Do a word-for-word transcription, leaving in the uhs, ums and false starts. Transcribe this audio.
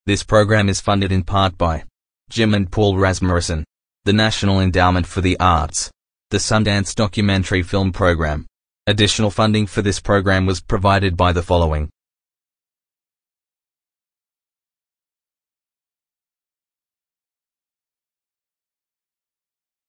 This program is funded in part by Jim and Paul Rasmussen, the National Endowment for the Arts, the Sundance Documentary Film Program. Additional funding for this program was provided by the following.